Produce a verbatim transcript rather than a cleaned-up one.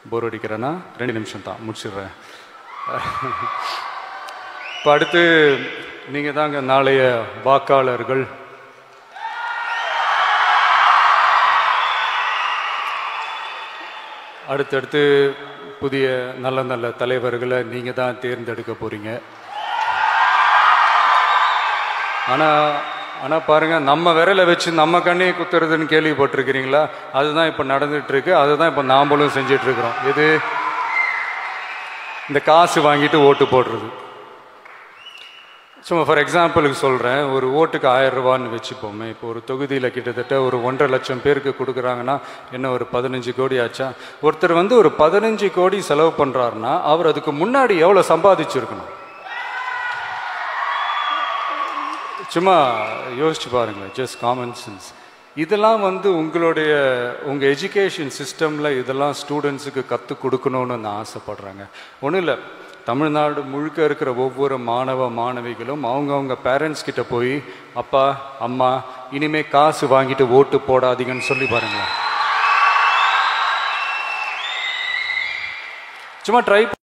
போர் அடிக்கிறேன்னா ரெண்டு நிமிஷம் தான் முடிச்சிடுறேன். இப்போ அடுத்து நீங்கள் தாங்க நாளைய வாக்காளர்கள். அடுத்தடுத்து புதிய நல்ல நல்ல தலைவர்களை நீங்கள் தான் தேர்ந்தெடுக்க போகிறீங்க. ஆனால் ஆனால் பாருங்கள், நம்ம விரலை வச்சு நம்ம கண்ணையை குத்துறதுன்னு கேள்விப்பட்டிருக்கிறீங்களா? அதுதான் இப்போ நடந்துகிட்ருக்கு. அதுதான் இப்போ நாமளும் செஞ்சிட்ருக்குறோம். இது இந்த காசு வாங்கிட்டு ஓட்டு போடுறது. சும்மா ஃபார் எக்ஸாம்பிளுக்கு சொல்கிறேன், ஒரு ஓட்டுக்கு ஆயிரம் ரூபான்னு வச்சுப்போமே. இப்போ ஒரு தொகுதியில் கிட்டத்தட்ட ஒரு ஒன்றரை லட்சம் பேருக்கு கொடுக்குறாங்கன்னா என்ன ஒரு பதினஞ்சு கோடி ஆச்சா? ஒருத்தர் வந்து ஒரு பதினஞ்சு கோடி செலவு பண்ணுறாருன்னா அவர் அதுக்கு முன்னாடி எவ்வளோ சம்பாதிச்சிருக்கணும்? சும்மா யோசிச்சு பாருங்கள், ஜஸ்ட் காமன் சென்ஸ். இதெல்லாம் வந்து உங்களுடைய உங்கள் எஜுகேஷன் சிஸ்டமில் இதெல்லாம் ஸ்டூடெண்ட்ஸுக்கு கற்றுக் கொடுக்கணுன்னு நான் ஆசைப்பட்றேங்க. ஒன்றும் இல்லை, தமிழ்நாடு முழுக்க இருக்கிற ஒவ்வொரு மாணவ மாணவிகளும் அவங்கவுங்க பேரண்ட்ஸ் கிட்ட போய் அப்பா அம்மா இனிமேல் காசு வாங்கிட்டு ஓட்டு போடாதீங்கன்னு சொல்லி பாருங்களேன். சும்மா ட்ரை